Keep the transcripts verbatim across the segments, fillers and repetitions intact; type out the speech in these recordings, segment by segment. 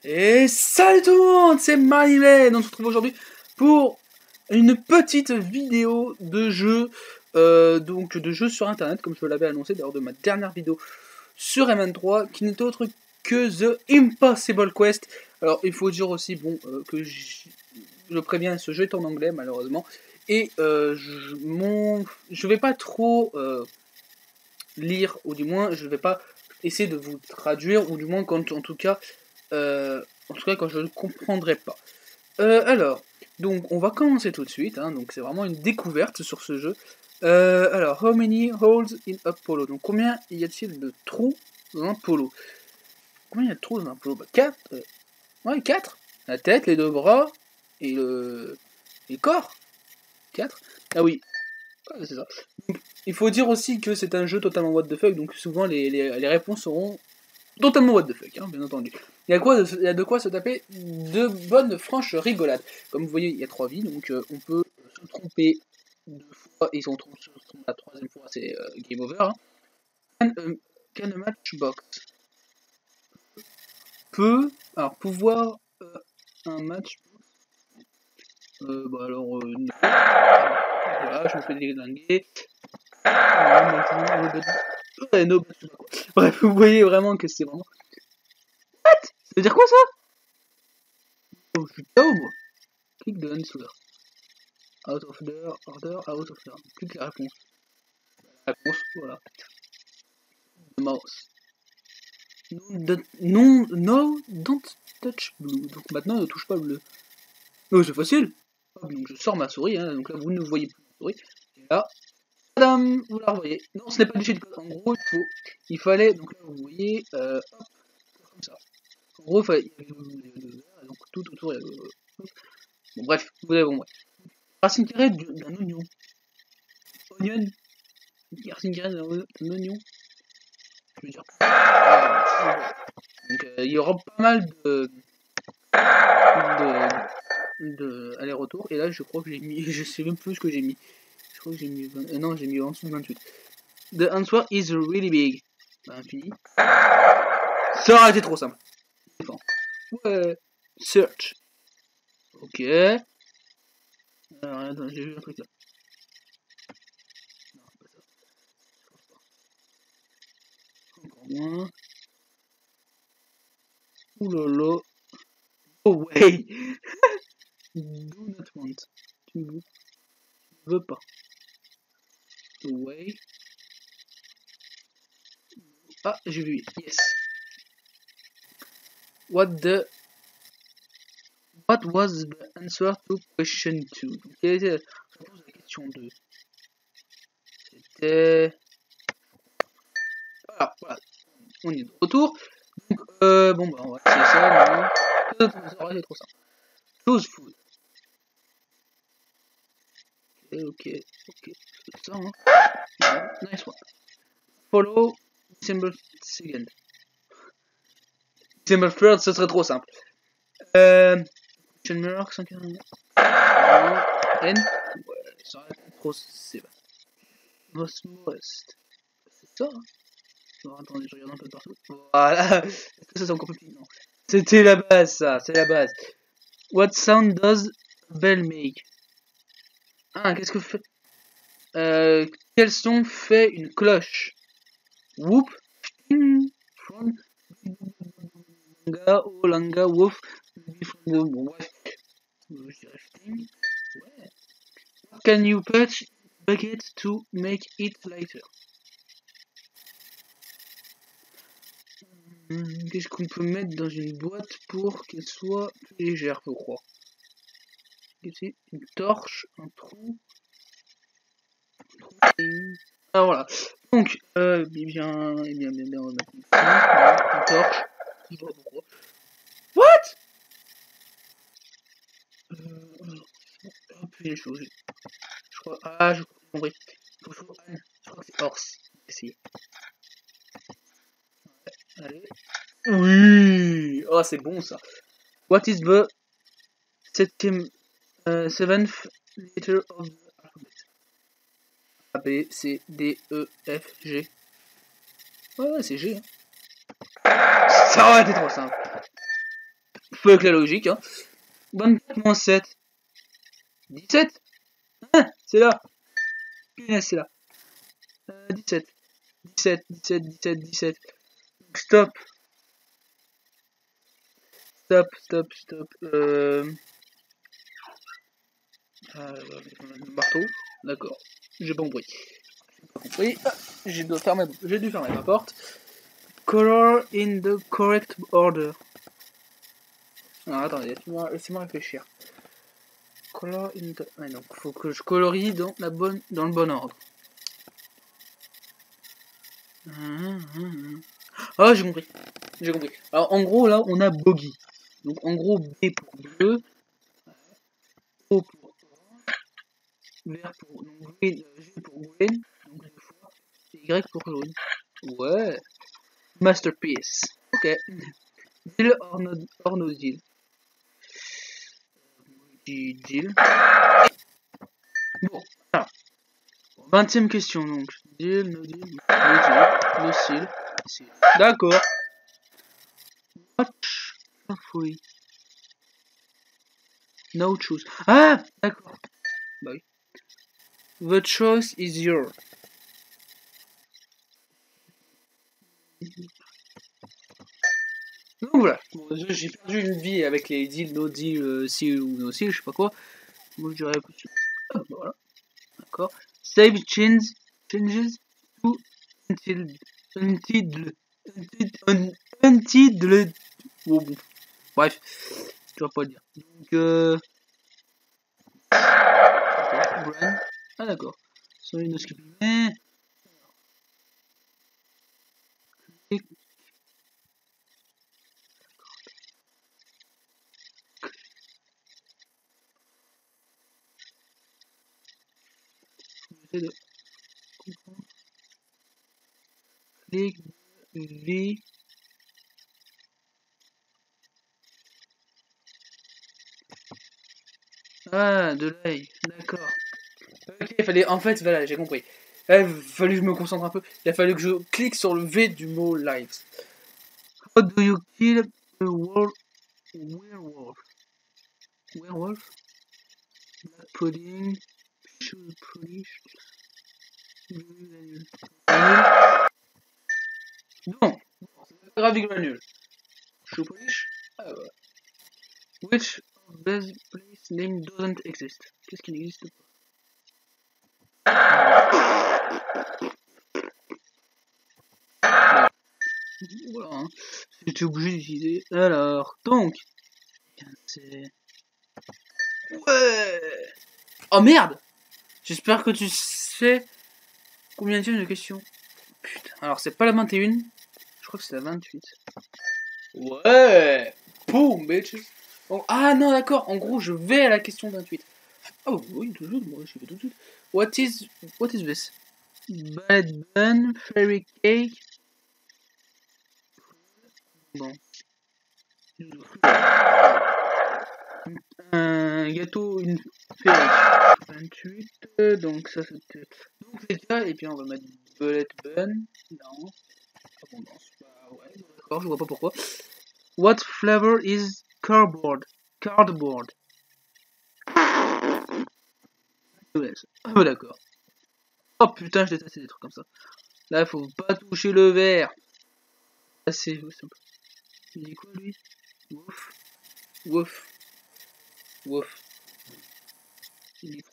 Et salut tout le monde, c'est Marimé. On se retrouve aujourd'hui pour une petite vidéo de jeu, euh, donc de jeu sur internet, comme je l'avais annoncé lors de ma dernière vidéo sur M N trois, qui n'était autre que The Impossible Quest. Alors il faut dire aussi, bon, euh, que je préviens, ce jeu est en anglais malheureusement, et euh, je, mon, je vais pas trop euh, lire, ou du moins je vais pas essayer de vous traduire, ou du moins quand en tout cas. Euh, en tout cas quand je ne comprendrai pas. Euh, alors, donc on va commencer tout de suite, hein, donc c'est vraiment une découverte sur ce jeu. Euh, alors, how many holes in a polo? Donc combien y a-t-il de trous dans un polo? Combien il y a de trous dans un polo? Bah quatre. Euh, ouais, quatre. La tête, les deux bras, et le, et le corps. quatre. Ah oui, ouais, c'est ça. Donc, il faut dire aussi que c'est un jeu totalement what the fuck, donc souvent les, les, les réponses seront totalement what the fuck, hein, bien entendu. Il y, a quoi de, il y a de quoi se taper de bonnes franches rigolades. Comme vous voyez, il y a trois vies, donc euh, on peut se tromper deux fois, et si on trompe, se trompe la troisième fois, c'est euh, game over. Hein. Can, euh, can a matchbox peut, alors pouvoir euh, un match, euh, bah alors, euh, non. Voilà, je me fais déglinguer. Ouais, no, bref, vous voyez vraiment que c'est vraiment... What? Ça veut dire quoi ça? Oh, je suis K O moi. Click the answer. Out of order, order, out of order. Clique la réponse. La réponse, voilà. The mouse. Non, non, no, don't touch blue. Donc maintenant, ne touche pas bleu. Oh, c'est facile. Donc je sors ma souris, hein. Donc là, vous ne voyez plus ma souris. Et là, tadam, vous la revoyez. Non, ce n'est pas du cheat code. En gros, il faut, il fallait, donc là, vous voyez, euh, hop, comme ça. En gros, il fallait, il y avait le vert, donc tout autour, il y avait, hop. Bon, bref, vous avez bon, ouais. Racine carrée d'un oignon. Onion. Racine carrée d'un oignon. Je veux dire. Donc euh, il y aura pas mal de, de, de aller-retour. Et là, je crois que j'ai mis, je sais même plus ce que j'ai mis. Je crois que j'ai mis vingt, euh, non, j'ai mis en dessous de vingt-huit. The answer is really big. Bah, infini. Ça aurait été trop simple. Ouais. Search. Ok. Alors, attends, j'ai vu un truc là. Non, pas ça. Encore moins. Oulala. Oh way. Do not want. Tu ne veux pas. Way. Ah, j'ai vu. Yes. What the... What was the answer to question two? Donc, quelle était la réponse à la question deux? C'était... Voilà, voilà. On est de retour. Donc, euh, bon, bah, on va essayer ça maintenant. Ça aurait été trop simple. Choose food. Ok, ok, ok. C'est ça, hein. Yeah, nice one. Follow December second. December third, ce serait trop simple. Euh... Question mark, cinq N. Ouais, ça aurait été trop... C'est vrai. Most modest. C'est ça, hein. Oh, attendez, je regarde un peu partout. Voilà. Est-ce que ça c'est encore plus petit? Non. C'était la base, ça. C'est la base. What sound does a bell make? Ah, qu'est-ce que fait... Euh, quel son fait une cloche? Whoop, ting, from, langa, oh, langa, woof, from the... Bon, bref. Je dirais ting. Ouais. What can you patch bucket to make it lighter? Qu'est-ce qu'on peut mettre dans une boîte pour qu'elle soit plus légère, je crois. Ici, une torche, un trou. Un trou et... Ah voilà. Donc, euh, bien, eh bien, bien, bien, on va mettre une, une torche. Je sais pas pourquoi. What? Euh, alors, hop, les choses. Je crois, ah, je crois, en vrai. Je crois que c'est horse. Essayer. Ouais, allez. Oui! Oh, c'est bon ça. What is the septième, uh, seventh letter of the alphabet? A, B, C, D, E, F, G. Ouais, ouais, c'est G. Hein. Ça aurait été trop simple. Faut avec la logique, hein. vingt-quatre moins sept. dix-sept. Hein, c'est là. Punaise, c'est là. Euh, dix-sept. dix-sept, dix-sept, dix-sept, dix-sept. Stop. Stop, stop, stop. Euh... Euh, marteau. D'accord. J'ai pas compris. J'ai pas compris. Ah, j'ai dû fermer, j'ai dû fermer ma porte. Color in the correct order. Alors attendez, laissez-moi laissez-moi réfléchir. Color in the... Ouais, donc faut que je colorie dans, la bonne, dans le bon ordre. Ah, j'ai compris. J'ai compris. Alors en gros là on a bogey. Donc en gros B pour bleu, O pour orange, vert pour donc green, G pour green, donc deux fois, et Y pour jaune. Ouais. Masterpiece. Ok. Deal or no, or no deal. Deal. Bon, alors. vingtième question donc. Deal, no deal, no deal, no seal, seal. D'accord. Watch. Parfouille. No choose. Ah, d'accord. Bah oui. The choice is yours. Donc voilà. Bon, j'ai perdu une vie avec les deals, no deal, euh, seal ou no seal, je sais pas quoi. Moi je dirais. Ah, voilà. D'accord. Save change, changes to until until until until oh, bon. Bref, je dois pas le dire. Donc euh... Run. Ah d'accord. Sur une skip. Mais... J'essaie de comprendre. Clic V. Ah, de l'œil, d'accord. Ok, il fallait. En fait, voilà, j'ai compris. Il a fallu que je me concentre un peu. Il a fallu que je clique sur le V du mot live. How do you kill a wolf? Werewolf. Werewolf? Black pudding. Shoe polish. Non, c'est pas grave, granule. Shoe polish? Ah ouais. Which of these place name doesn't exist? Qu'est-ce qui n'existe pas? Voilà, hein. J'étais obligé d'utiliser. Alors, donc. C'est. Ouais! Oh merde! J'espère que tu sais combien de questions. Putain, alors c'est pas la vingt et une, je crois que c'est la vingt-huit. Ouais! Boom, bitches! Oh, ah non, d'accord, en gros, je vais à la question vingt-huit. Oh oui, toujours, moi je fais tout de suite. What is, what is this? Bad bun, fairy cake. Bon. Un gâteau, une fairy. vingt-huit, donc ça c'était. Donc c'est ça, et puis on va mettre bullet bun. Non. Abondance. Bah ouais, d'accord, je vois pas pourquoi. What flavor is cardboard? Cardboard. Ah bah d'accord. Oh putain, je déteste des trucs comme ça. Là, faut pas toucher le verre. Ah, c'est simple. Il dit quoi lui? Wouf. Wouf. Wouf. Il dit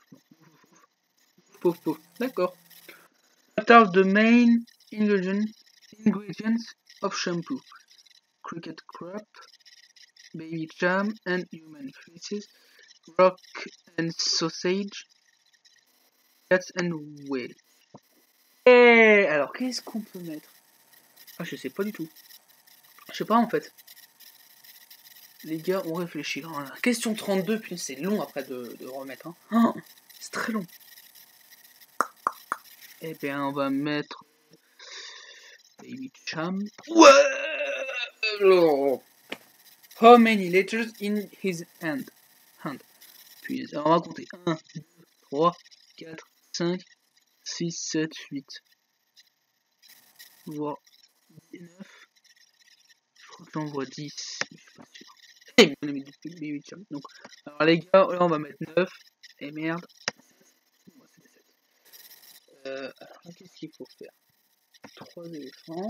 pouf pouf. D'accord. What are the main ingredients ingredients of shampoo? Cricket crap, baby jam and human feces, rock and sausage, cats and whale. Et alors qu'est-ce qu'on peut mettre? Ah, je sais pas du tout. Je sais pas en fait. Les gars, on réfléchit. Hein. Question trente-deux, puis c'est long après de, de remettre. Hein. Oh, c'est très long. Eh bien, on va mettre baby jam. Ouais. How many letters in his hand? Hand. Puis, alors on va compter. un, deux, trois, quatre, cinq, six, sept, huit. Voire dix-neuf. Je crois que j'en vois dix, mais je suis pas sûr. Et mon ami depuis huit. Donc, alors les gars, là on va mettre neuf. Et merde. Euh, alors qu'est-ce qu'il faut faire? Trois éléphants.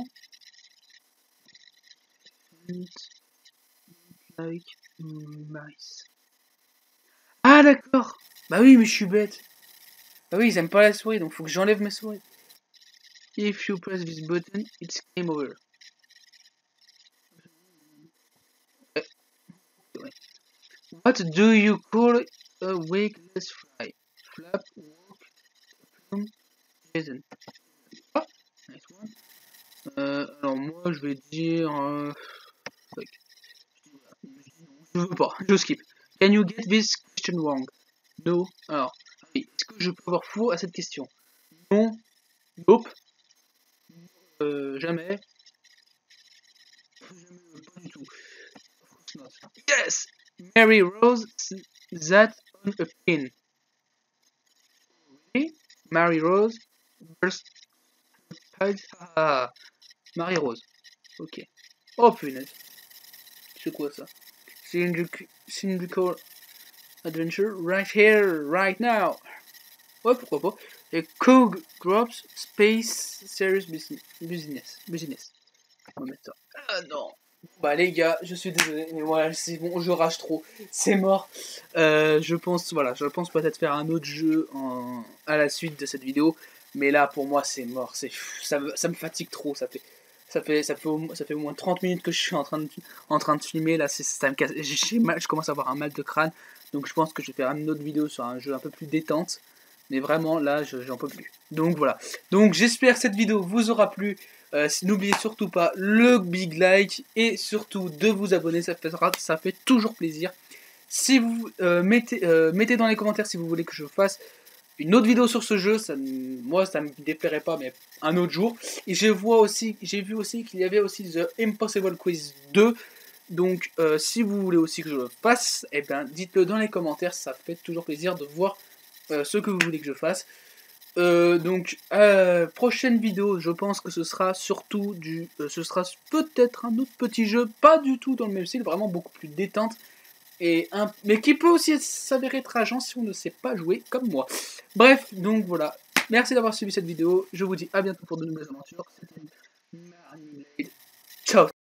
Like mice. Ah d'accord. Bah oui, mais je suis bête. Bah oui, ils aiment pas la souris, donc faut que j'enlève mes souris. If you press this button, it's game over. What do you call a wakeless fly? Flap, walk, plume, Jason. Ah, nice one. Euh, alors moi je vais dire... Euh... Je veux pas, je skip. Can you get this question wrong? No. Alors, est-ce que je peux avoir faux à cette question? Non. Nope. Euh, jamais. Jamais, pas du tout. Yes! Mary Rose that on a pin. Okay. Mary Rose burst. Ah, Marie Rose. Ok. Oh punaise. C'est quoi ça? Cylindrical Adventure right here, right now. Ouais, pourquoi pas. Et Coog Drops Space Serious Business. Business. On va mettre ça. Ah non. Bah les gars, je suis désolé, mais voilà, c'est bon, je rage trop. C'est mort. Euh, je pense, voilà, je pense peut-être faire un autre jeu en, à la suite de cette vidéo. Mais là, pour moi, c'est mort. C'est, ça, ça me fatigue trop. Ça fait, ça fait, ça fait, au, ça fait au moins trente minutes que je suis en train de, en train de filmer. Là, c'est, ça me casse. J'ai mal, je commence à avoir un mal de crâne. Donc je pense que je vais faire une autre vidéo sur un jeu un peu plus détente. Mais vraiment, là, j'en peux plus. Donc voilà. Donc j'espère que cette vidéo vous aura plu. Euh, N'oubliez surtout pas le big like et surtout de vous abonner, ça fait, ça fait toujours plaisir. Si vous euh, mettez, euh, mettez dans les commentaires si vous voulez que je fasse une autre vidéo sur ce jeu, ça, moi ça me déplairait pas, mais un autre jour. Et je vois aussi, j'ai vu aussi qu'il y avait aussi The Impossible Quiz deux. Donc euh, si vous voulez aussi que je le fasse, eh bien dites-le dans les commentaires, ça fait toujours plaisir de voir euh, ce que vous voulez que je fasse. Euh, donc, euh, prochaine vidéo, je pense que ce sera surtout du... Euh, ce sera peut-être un autre petit jeu, pas du tout dans le même style, vraiment beaucoup plus détente, et un, mais qui peut aussi s'avérer trageant si on ne sait pas jouer comme moi. Bref, donc voilà. Merci d'avoir suivi cette vidéo, je vous dis à bientôt pour de nouvelles aventures. C'était Marnie Blade. Ciao.